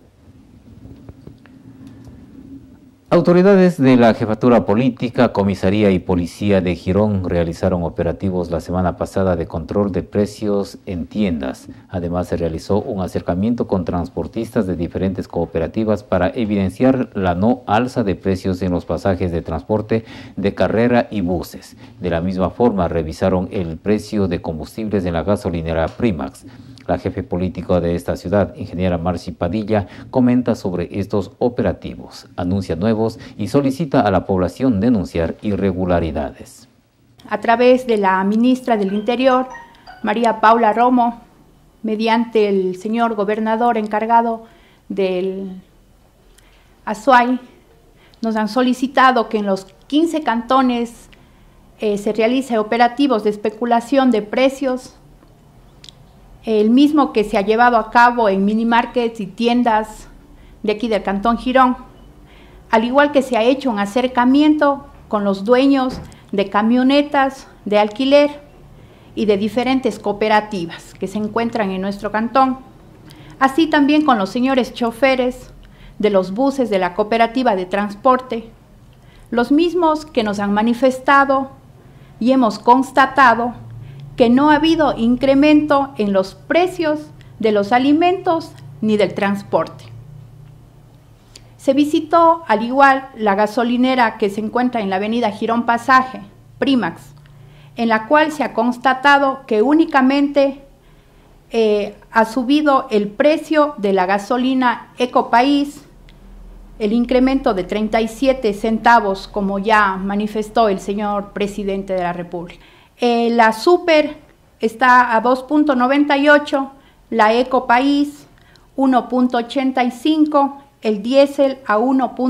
Autoridades de la Jefatura Política, Comisaría y Policía de Girón realizaron operativos la semana pasada de control de precios en tiendas. Además, se realizó un acercamiento con transportistas de diferentes cooperativas para evidenciar la no alza de precios en los pasajes de transporte de carrera y buses. De la misma forma, revisaron el precio de combustibles en la gasolinera Primax. La jefe político de esta ciudad, ingeniera Marci Padilla, comenta sobre estos operativos, anuncia nuevos y solicita a la población denunciar irregularidades. A través de la ministra del Interior, María Paula Romo, mediante el señor gobernador encargado del Azuay, nos han solicitado que en los 15 cantones se realice operativos de especulación de precios, el mismo que se ha llevado a cabo en minimarkets y tiendas de aquí del Cantón Girón, al igual que se ha hecho un acercamiento con los dueños de camionetas de alquiler y de diferentes cooperativas que se encuentran en nuestro cantón, así también con los señores choferes de los buses de la cooperativa de transporte, los mismos que nos han manifestado y hemos constatado que no ha habido incremento en los precios de los alimentos ni del transporte. Se visitó al igual la gasolinera que se encuentra en la avenida Girón Pasaje, Primax, en la cual se ha constatado que únicamente ha subido el precio de la gasolina Ecopaís, el incremento de 37 centavos, como ya manifestó el señor presidente de la República. La Super está a 2.98, la Ecopaís 1.85, el diésel a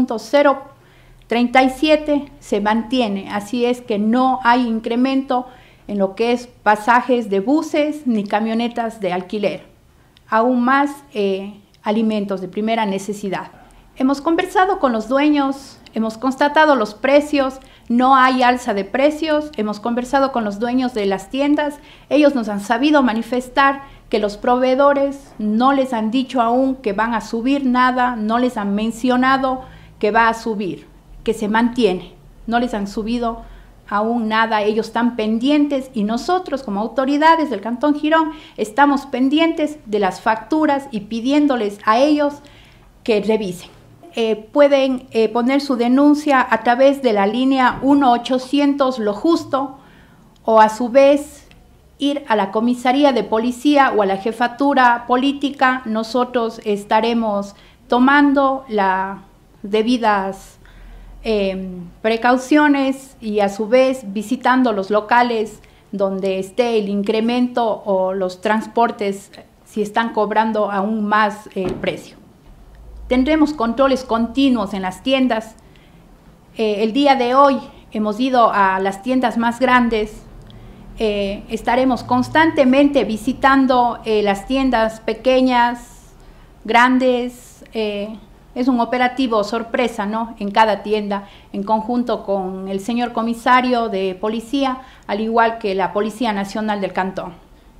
1.037 se mantiene, así es que no hay incremento en lo que es pasajes de buses ni camionetas de alquiler, aún más alimentos de primera necesidad. Hemos conversado con los dueños, hemos constatado los precios, no hay alza de precios, hemos conversado con los dueños de las tiendas, ellos nos han sabido manifestar que los proveedores no les han dicho aún que van a subir nada, no les han mencionado que va a subir, que se mantiene, no les han subido aún nada, ellos están pendientes y nosotros como autoridades del Cantón Girón estamos pendientes de las facturas y pidiéndoles a ellos que revisen. Pueden poner su denuncia a través de la línea 1-800 Lo Justo o a su vez ir a la comisaría de policía o a la jefatura política. Nosotros estaremos tomando las debidas precauciones y a su vez visitando los locales donde esté el incremento o los transportes si están cobrando aún más el precio. Tendremos controles continuos en las tiendas. El día de hoy hemos ido a las tiendas más grandes. Estaremos constantemente visitando las tiendas pequeñas, grandes. Es un operativo sorpresa, ¿no? En cada tienda, en conjunto con el señor comisario de policía, al igual que la Policía Nacional del Cantón.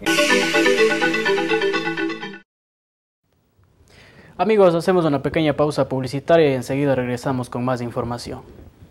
Amigos, hacemos una pequeña pausa publicitaria y enseguida regresamos con más información.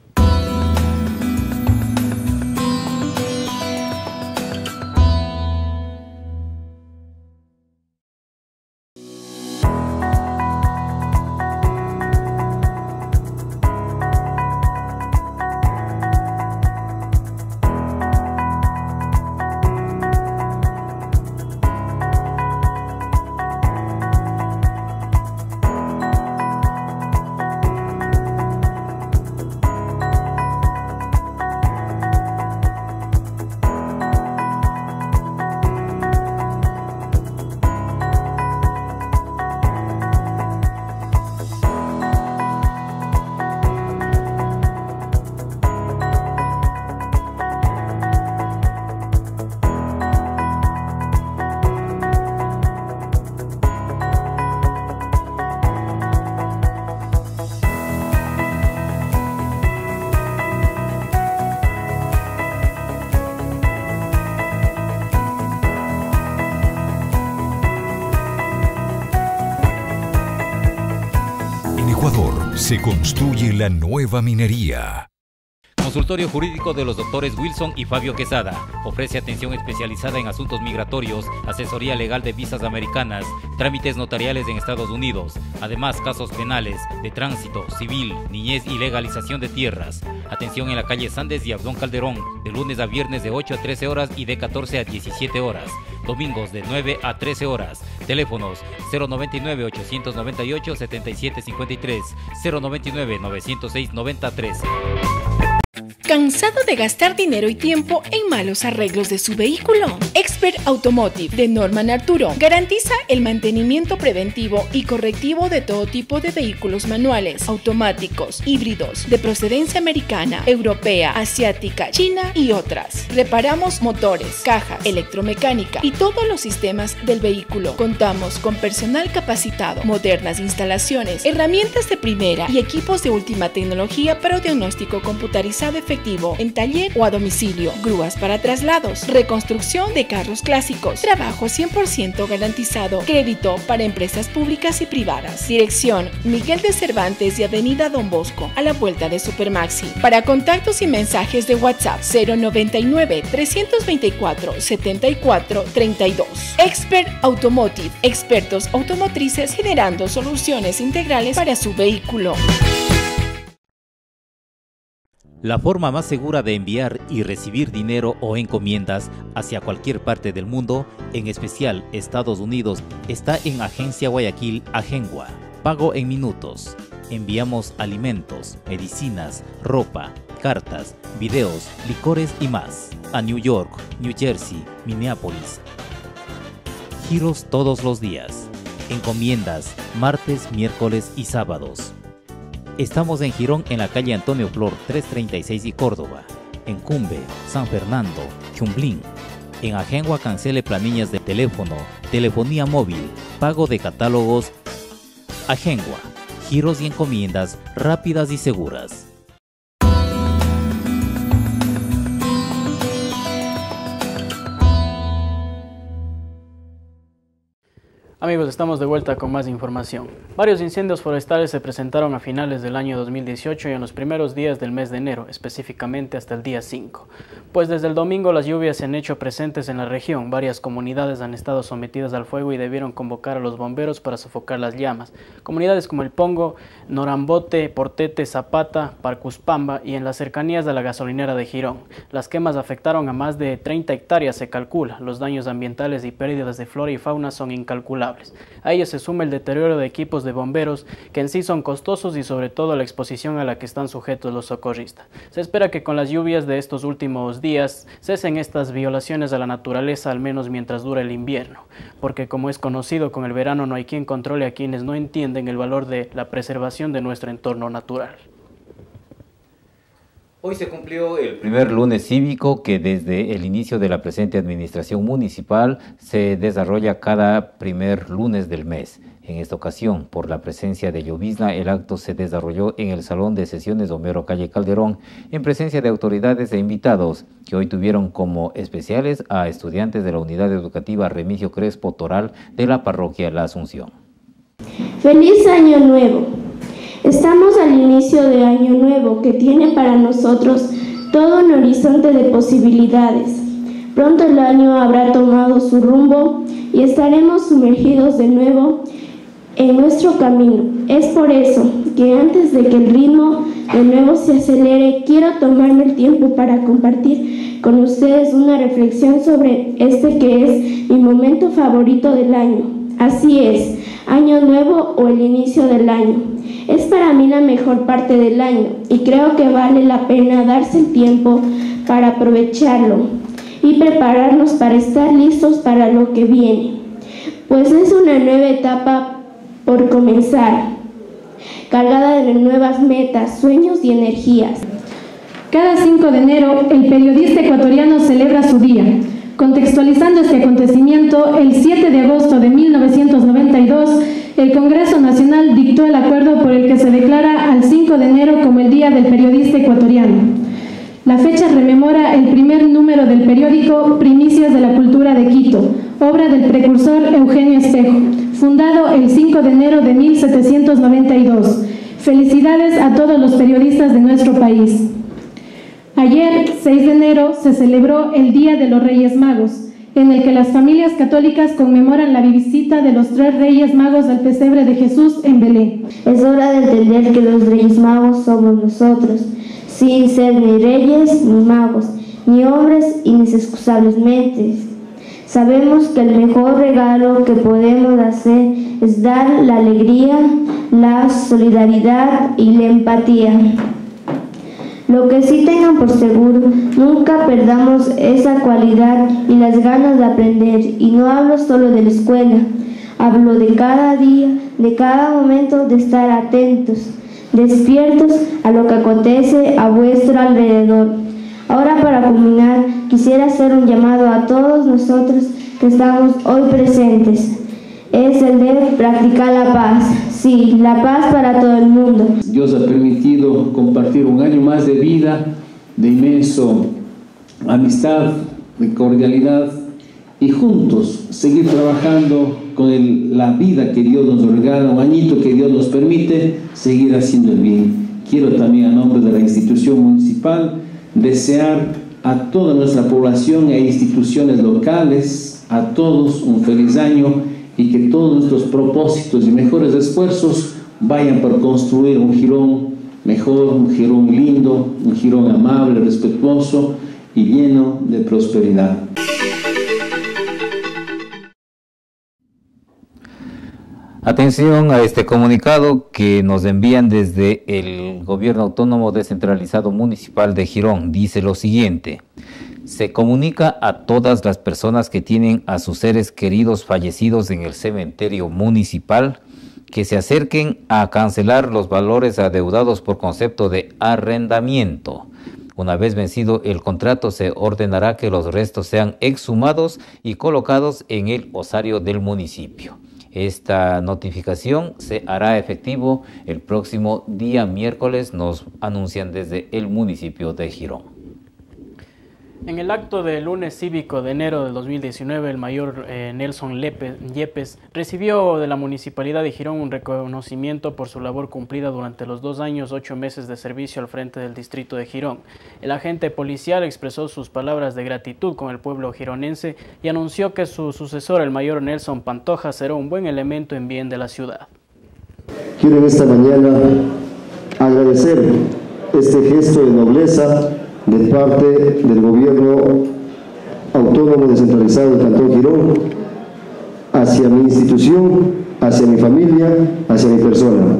Se construye la nueva minería. Consultorio Jurídico de los doctores Wilson y Fabio Quesada. Ofrece atención especializada en asuntos migratorios, asesoría legal de visas americanas, trámites notariales en Estados Unidos. Además, casos penales, de tránsito, civil, niñez y legalización de tierras. Atención en la calle Sandes y Abdón Calderón, de lunes a viernes de 8 a 13 horas y de 14 a 17 horas. Domingos de 9 a 13 horas. Teléfonos 099-898-7753, 099-906-9013. ¿Cansado de gastar dinero y tiempo en malos arreglos de su vehículo? Expert Automotive de Norman Arturo garantiza el mantenimiento preventivo y correctivo de todo tipo de vehículos manuales, automáticos, híbridos, de procedencia americana, europea, asiática, china y otras. Reparamos motores, cajas, electromecánica y todos los sistemas del vehículo. Contamos con personal capacitado, modernas instalaciones, herramientas de primera y equipos de última tecnología para diagnóstico computarizado efectivo efectivo, en taller o a domicilio, grúas para traslados, reconstrucción de carros clásicos, trabajo 100% garantizado, crédito para empresas públicas y privadas. Dirección: Miguel de Cervantes y Avenida Don Bosco, a la vuelta de Supermaxi. Para contactos y mensajes de WhatsApp 099 324 74 32. Expert Automotive, expertos automotrices generando soluciones integrales para su vehículo. La forma más segura de enviar y recibir dinero o encomiendas hacia cualquier parte del mundo, en especial Estados Unidos, está en Agencia Guayaquil Agengua. Pago en minutos. Enviamos alimentos, medicinas, ropa, cartas, videos, licores y más a New York, New Jersey, Minneapolis. Giros todos los días. Encomiendas martes, miércoles y sábados. Estamos en Girón, en la calle Antonio Flor 336 y Córdoba. En Cumbe, San Fernando, Chumblín. En Agengua cancele planillas de teléfono, telefonía móvil, pago de catálogos. Agengua, giros y encomiendas rápidas y seguras. Amigos, estamos de vuelta con más información. Varios incendios forestales se presentaron a finales del año 2018 y en los primeros días del mes de enero, específicamente hasta el día 5. Pues desde el domingo las lluvias se han hecho presentes en la región. Varias comunidades han estado sometidas al fuego y debieron convocar a los bomberos para sofocar las llamas. Comunidades como El Pongo, Norambote, Portete, Zapata, Parcuspamba y en las cercanías de la gasolinera de Girón. Las quemas afectaron a más de 30 hectáreas, se calcula. Los daños ambientales y pérdidas de flora y fauna son incalculables. A ello se suma el deterioro de equipos de bomberos que en sí son costosos y sobre todo la exposición a la que están sujetos los socorristas. Se espera que con las lluvias de estos últimos días cesen estas violaciones a la naturaleza, al menos mientras dura el invierno, porque como es conocido, con el verano no hay quien controle a quienes no entienden el valor de la preservación de nuestro entorno natural. Hoy se cumplió el primer lunes cívico que desde el inicio de la presente administración municipal se desarrolla cada primer lunes del mes. En esta ocasión, por la presencia de llovizna, el acto se desarrolló en el Salón de Sesiones Homero Calle Calderón, en presencia de autoridades e invitados, que hoy tuvieron como especiales a estudiantes de la Unidad Educativa Remigio Crespo Toral de la Parroquia La Asunción. ¡Feliz Año Nuevo! Estamos al inicio de Año Nuevo, que tiene para nosotros todo un horizonte de posibilidades. Pronto el año habrá tomado su rumbo y estaremos sumergidos de nuevo en nuestro camino. Es por eso que antes de que el ritmo de nuevo se acelere, quiero tomarme el tiempo para compartir con ustedes una reflexión sobre este que es mi momento favorito del año. Así es, Año Nuevo o el inicio del año. Es para mí la mejor parte del año y creo que vale la pena darse el tiempo para aprovecharlo y prepararnos para estar listos para lo que viene. Pues es una nueva etapa por comenzar, cargada de nuevas metas, sueños y energías. Cada 5 de enero, el periodista ecuatoriano celebra su día. Contextualizando este acontecimiento, el 7 de agosto de 1992, el Congreso Nacional dictó el acuerdo por el que se declara al 5 de enero como el Día del Periodista Ecuatoriano. La fecha rememora el primer número del periódico Primicias de la Cultura de Quito, obra del precursor Eugenio Espejo, fundado el 5 de enero de 1792. Felicidades a todos los periodistas de nuestro país. Ayer, 6 de enero, se celebró el Día de los Reyes Magos, en el que las familias católicas conmemoran la visita de los 3 Reyes Magos al pesebre de Jesús en Belén. Es hora de entender que los Reyes Magos somos nosotros, sin ser ni reyes ni magos, ni hombres y inexcusables mentes. Sabemos que el mejor regalo que podemos hacer es dar la alegría, la solidaridad y la empatía. Lo que sí tengan por seguro, nunca perdamos esa cualidad y las ganas de aprender. Y no hablo solo de la escuela, hablo de cada día, de cada momento, de estar atentos, despiertos a lo que acontece a vuestro alrededor. Ahora, para culminar, quisiera hacer un llamado a todos nosotros que estamos hoy presentes. Es el de practicar la paz. Sí, la paz para todo el mundo. Dios ha permitido compartir un año más de vida de inmenso amistad, de cordialidad, y juntos seguir trabajando con la vida que Dios nos regala, un añito que Dios nos permite, seguir haciendo el bien. Quiero también, a nombre de la institución municipal, desear a toda nuestra población e instituciones locales, a todos un feliz año, y que todos nuestros propósitos y mejores esfuerzos vayan por construir un Girón mejor, un Girón lindo, un Girón amable, respetuoso y lleno de prosperidad. Atención a este comunicado que nos envían desde el Gobierno Autónomo Descentralizado Municipal de Girón. Dice lo siguiente: se comunica a todas las personas que tienen a sus seres queridos fallecidos en el cementerio municipal que se acerquen a cancelar los valores adeudados por concepto de arrendamiento. Una vez vencido el contrato, se ordenará que los restos sean exhumados y colocados en el osario del municipio. Esta notificación se hará efectivo el próximo día miércoles, nos anuncian desde el municipio de Girón. En el acto del lunes cívico de enero del 2019, el mayor Nelson Yepes recibió de la Municipalidad de Girón un reconocimiento por su labor cumplida durante los 2 años, 8 meses de servicio al frente del distrito de Girón. El agente policial expresó sus palabras de gratitud con el pueblo gironense y anunció que su sucesor, el mayor Nelson Pantoja, será un buen elemento en bien de la ciudad. Quiero en esta mañana agradecer este gesto de nobleza de parte del Gobierno Autónomo Descentralizado del Cantón Girón hacia mi institución, hacia mi familia, hacia mi persona.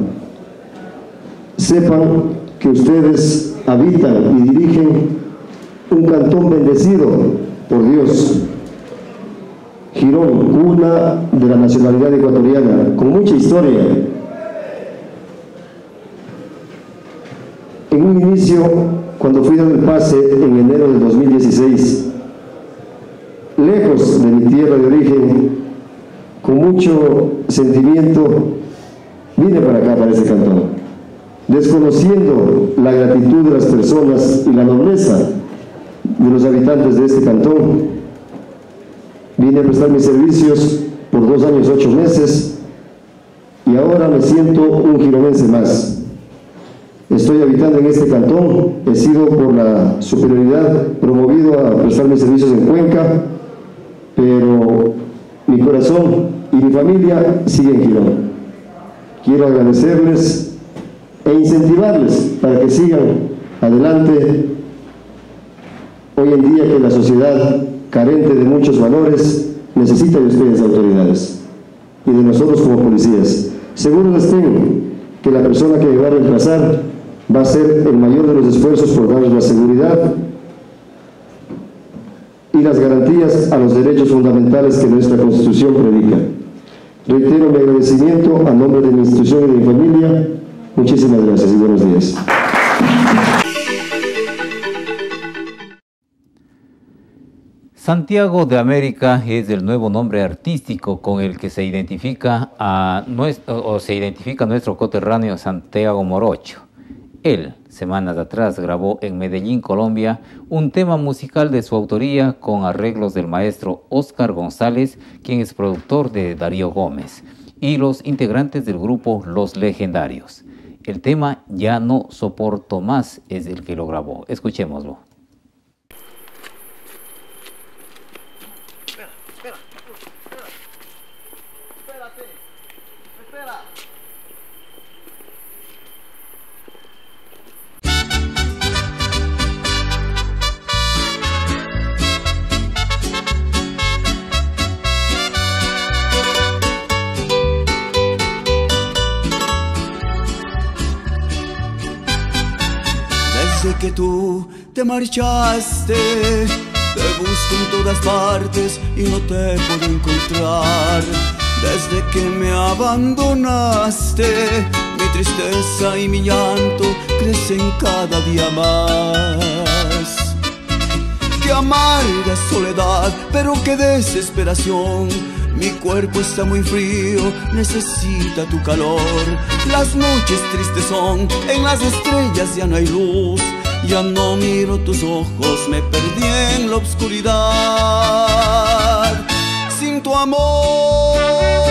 Sepan que ustedes habitan y dirigen un cantón bendecido por Dios. Girón, cuna de la nacionalidad ecuatoriana, con mucha historia. En un inicio, cuando fui dando el pase en enero del 2016, lejos de mi tierra de origen, con mucho sentimiento, vine para acá, para este cantón, desconociendo la gratitud de las personas y la nobleza de los habitantes de este cantón. Vine a prestar mis servicios por 2 años, 8 meses, y ahora me siento un gironense más. Estoy habitando en este cantón, he sido por la superioridad promovido a prestar mis servicios en Cuenca, pero mi corazón y mi familia siguen en Girón. Quiero agradecerles e incentivarles para que sigan adelante. Hoy en día que la sociedad, carente de muchos valores, necesita de ustedes, autoridades, y de nosotros como policías. Seguros estén que la persona que me va a reemplazar va a ser el mayor de los esfuerzos por darles la seguridad y las garantías a los derechos fundamentales que nuestra Constitución predica. Reitero mi agradecimiento a nombre de mi institución y de mi familia. Muchísimas gracias y buenos días. Santiago de América es el nuevo nombre artístico con el que se identifica nuestro coterráneo Santiago Morocho. Él, semanas atrás, grabó en Medellín, Colombia, un tema musical de su autoría con arreglos del maestro Oscar González, quien es productor de Darío Gómez, y los integrantes del grupo Los Legendarios. El tema Ya no soporto más es el que lo grabó. Escuchémoslo. Que tú te marchaste, te busco en todas partes y no te puedo encontrar. Desde que me abandonaste, mi tristeza y mi llanto crecen cada día más. Qué amarga soledad, pero qué desesperación. Mi cuerpo está muy frío, necesita tu calor. Las noches tristes son, en las estrellas ya no hay luz. Ya no miro tus ojos, me perdí en la oscuridad. Sin tu amor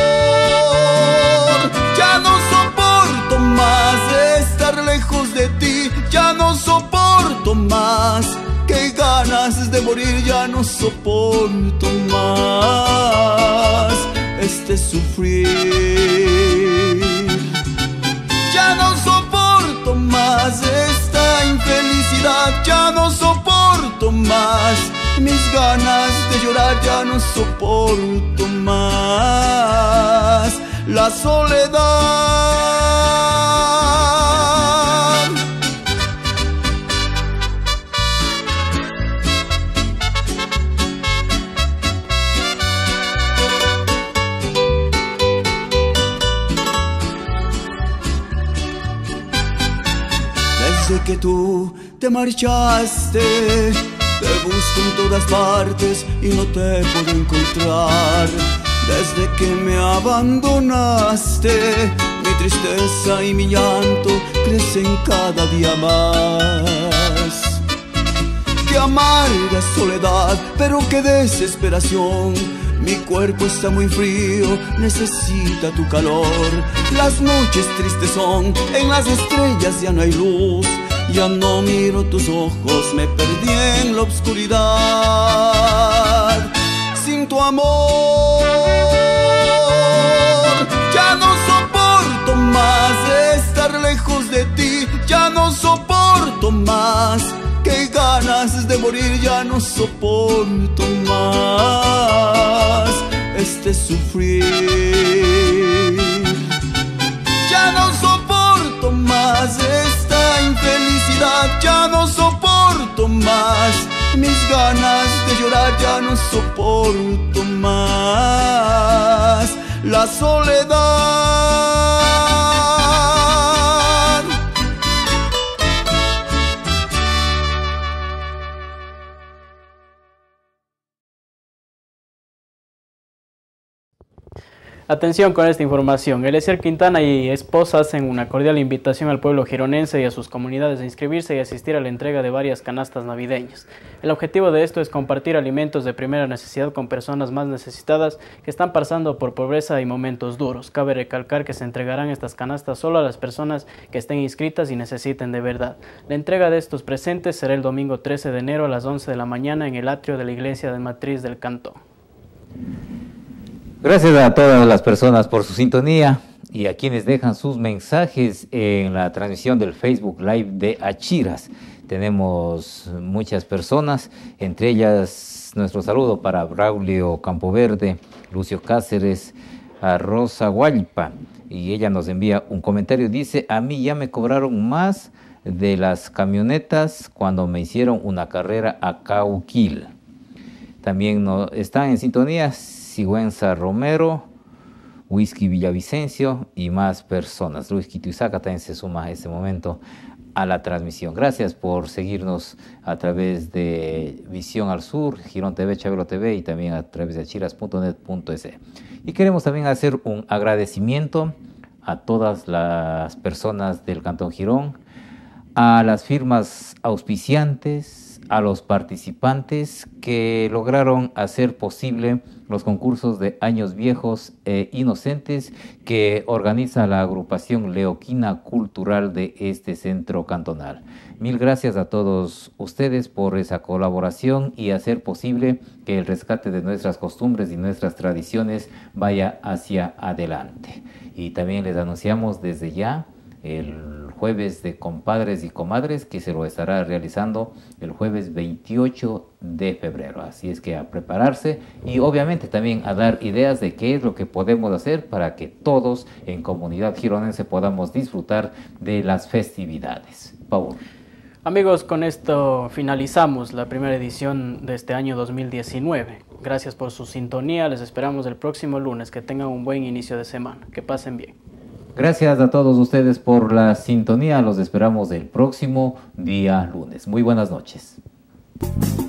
ya no soporto más estar lejos de ti. Ya no soporto más, qué ganas de morir. Ya no soporto más este sufrir. Ya no soporto más esta infelicidad. Ya no soporto más mis ganas de llorar. Ya no soporto más la soledad. Desde que tú te marchaste, te busco en todas partes y no te puedo encontrar. Desde que me abandonaste, mi tristeza y mi llanto crecen cada día más. Qué amarga soledad, pero qué desesperación. Mi cuerpo está muy frío, necesita tu calor. Las noches tristes son, en las estrellas ya no hay luz. Ya no miro tus ojos, me perdí en la oscuridad. Sin tu amor ya no soporto más estar lejos de ti. Ya no soporto más, qué ganas de morir. Ya no soporto más este sufrir. Ya no soporto más esta infelicidad. Ya no soporto más mis ganas de llorar. Ya no soporto más la soledad. Atención con esta información. Eliezer Quintana y esposa hacen una cordial invitación al pueblo gironense y a sus comunidades a inscribirse y asistir a la entrega de varias canastas navideñas. El objetivo de esto es compartir alimentos de primera necesidad con personas más necesitadas que están pasando por pobreza y momentos duros. Cabe recalcar que se entregarán estas canastas solo a las personas que estén inscritas y necesiten de verdad. La entrega de estos presentes será el domingo 13 de enero a las 11 de la mañana en el atrio de la iglesia de matriz del cantón. Gracias a todas las personas por su sintonía y a quienes dejan sus mensajes en la transmisión del Facebook Live de Achiras. Tenemos muchas personas, entre ellas nuestro saludo para Braulio Campoverde, Lucio Cáceres, a Rosa Guaypa, y ella nos envía un comentario, dice: a mí ya me cobraron más de las camionetas cuando me hicieron una carrera a Cauquil. También están en sintonía Sigüenza Romero, Whisky Villavicencio y más personas. Luis Quituizaca también se suma a este momento a la transmisión. Gracias por seguirnos a través de Visión al Sur, Girón TV, Chabelo TV y también a través de achiras.net.es. Y queremos también hacer un agradecimiento a todas las personas del Cantón Girón, a las firmas auspiciantes, a los participantes que lograron hacer posible los concursos de Años Viejos e Inocentes que organiza la agrupación Leoquina Cultural de este centro cantonal. Mil gracias a todos ustedes por esa colaboración y hacer posible que el rescate de nuestras costumbres y nuestras tradiciones vaya hacia adelante. Y también les anunciamos desde ya el jueves de compadres y comadres que se lo estará realizando el jueves 28 de febrero. Así es que a prepararse y obviamente también a dar ideas de qué es lo que podemos hacer para que todos en comunidad gironense podamos disfrutar de las festividades. Paul. Amigos, con esto finalizamos la primera edición de este año 2019. Gracias por su sintonía, les esperamos el próximo lunes. Que tengan un buen inicio de semana, que pasen bien. Gracias a todos ustedes por la sintonía, los esperamos el próximo día lunes. Muy buenas noches.